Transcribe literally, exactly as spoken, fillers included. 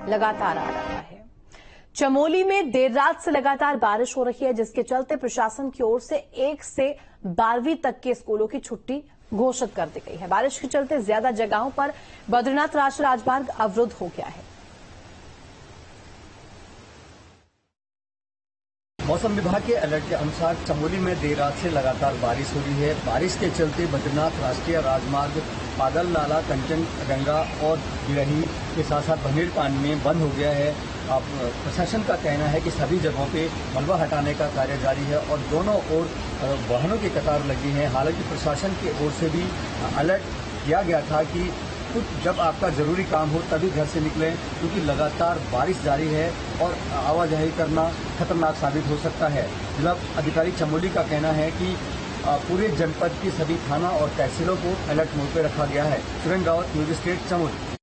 लगातार आ रहा है। चमोली में देर रात से लगातार बारिश हो रही है, जिसके चलते प्रशासन की ओर से एक से बारहवीं तक के स्कूलों की छुट्टी घोषित कर दी गई है। बारिश के चलते ज्यादा जगहों पर बद्रीनाथ राष्ट्रीय राजमार्ग अवरुद्ध हो गया है। मौसम विभाग के अलर्ट के अनुसार चमोली में देर रात से लगातार बारिश हो रही है। बारिश के चलते बद्रीनाथ राष्ट्रीय राजमार्ग पागल नाला, कंचनगंगा और बिरही के साथ साथ बनेड़ पानी में बंद हो गया है। अब प्रशासन का कहना है कि सभी जगहों पे मलबा हटाने का कार्य जारी है और दोनों ओर वाहनों की कतार लगी है। हालांकि प्रशासन की ओर से भी अलर्ट किया गया था कि कुछ जब आपका जरूरी काम हो तभी घर से निकलें, क्योंकि लगातार बारिश जारी है और आवाजाही करना खतरनाक साबित हो सकता है। जिला अधिकारी चमोली का कहना है कि पूरे जनपद की सभी थाना और तहसीलों को अलर्ट मोड पर रखा गया है। Surendra Rawat, news state, Chamoli.